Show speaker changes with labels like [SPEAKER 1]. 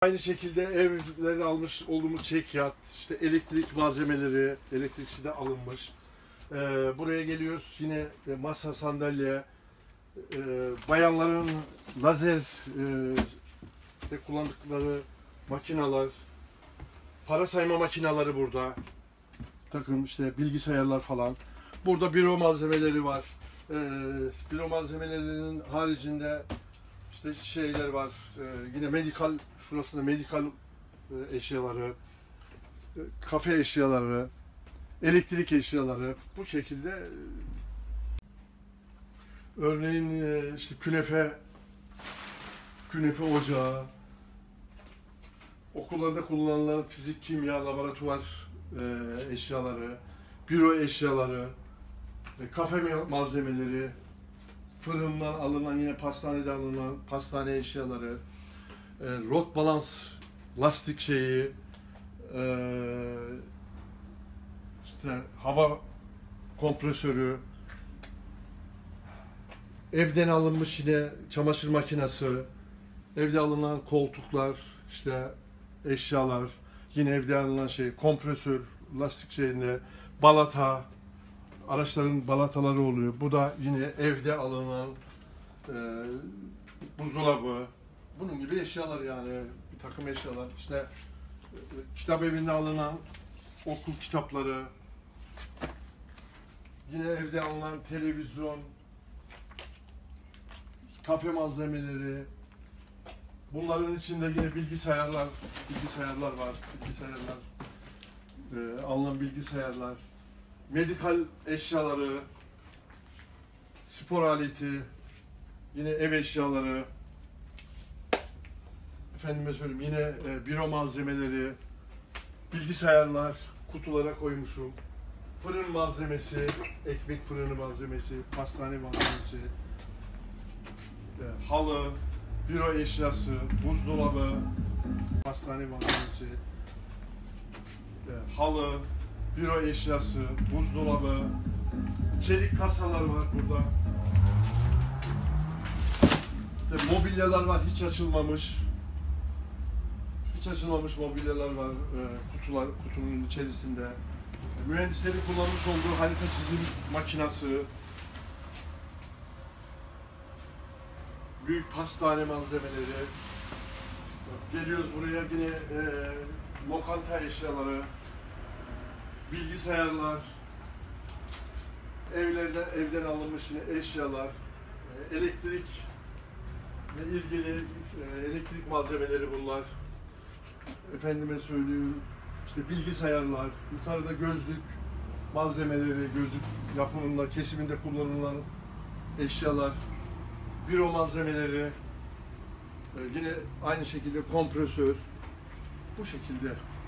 [SPEAKER 1] Aynı şekilde evlerde almış olduğumuz çekyat, işte elektrik malzemeleri, elektrikçi de alınmış. Buraya geliyoruz yine masa, sandalye, bayanların lazer de kullandıkları makineler, para sayma makineleri burada. Takım işte bilgisayarlar falan. Burada büro malzemeleri var. Büro malzemelerinin haricinde işte şeyler var. Yine medikal, şurasında medikal eşyaları, kafe eşyaları, elektrik eşyaları bu şekilde. Örneğin işte künefe ocağı, okullarda kullanılan fizik, kimya, laboratuvar eşyaları, büro eşyaları, kafe malzemeleri, fırından alınan, yine pastanede alınan pastane eşyaları, rot balans lastik şeyi, işte hava kompresörü, evden alınmış yine çamaşır makinesi, evde alınan koltuklar, işte eşyalar, yine evde alınan şey kompresör, lastik şeyinde balata, araçların balataları oluyor. Bu da yine evde alınan buzdolabı, bunun gibi eşyalar, yani bir takım eşyalar. İşte kitap evinde alınan okul kitapları, yine evde alınan televizyon, kafe malzemeleri, bunların içinde yine bilgisayarlar var, alınan bilgisayarlar, medikal eşyaları, spor aleti, yine ev eşyaları, efendime söyleyeyim yine büro malzemeleri, bilgisayarlar kutulara koymuşum, fırın malzemesi, ekmek fırını malzemesi, pastane malzemesi, halı, büro eşyası, buzdolabı, pastane malzemesi, halı, büro eşyası, buzdolabı, çelik kasalar var burada. İşte mobilyalar var, hiç açılmamış mobilyalar var, kutunun içerisinde. Mühendislerin kullanmış olduğu harita çizim makinası, büyük pastane malzemeleri. Geliyoruz buraya yine lokanta eşyaları, bilgisayarlar, evden alınmış yine eşyalar, elektrikle ilgili elektrik malzemeleri bunlar. Efendime söyleyeyim, işte bilgisayarlar, yukarıda gözlük malzemeleri, gözlük yapımında, kesiminde kullanılan eşyalar, büro malzemeleri, yine aynı şekilde kompresör, bu şekilde.